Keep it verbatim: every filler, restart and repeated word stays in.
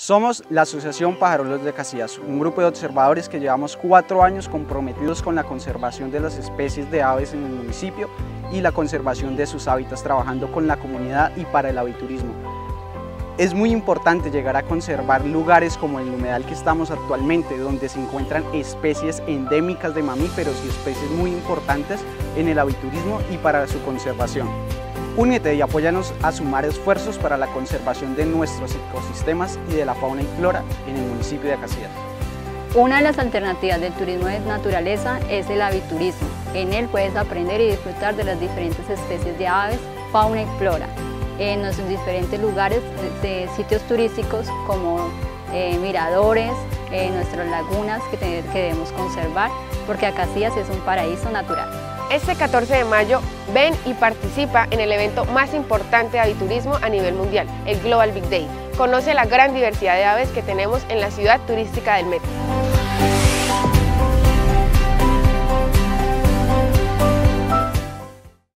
Somos la Asociación Pajarolos de Casillas, un grupo de observadores que llevamos cuatro años comprometidos con la conservación de las especies de aves en el municipio y la conservación de sus hábitats, trabajando con la comunidad y para el aviturismo. Es muy importante llegar a conservar lugares como el humedal que estamos actualmente, donde se encuentran especies endémicas de mamíferos y especies muy importantes en el aviturismo y para su conservación. Únete y apóyanos a sumar esfuerzos para la conservación de nuestros ecosistemas y de la fauna y flora en el municipio de Casillas. Una de las alternativas del turismo de naturaleza es el aviturismo. En él puedes aprender y disfrutar de las diferentes especies de aves, fauna y flora, en nuestros diferentes lugares de, de sitios turísticos como eh, miradores, eh, nuestras lagunas que, te, que debemos conservar, porque Casillas es un paraíso natural. Este catorce de mayo, ven y participa en el evento más importante de aviturismo a nivel mundial, el Global Big Day. Conoce la gran diversidad de aves que tenemos en la ciudad turística del Meta.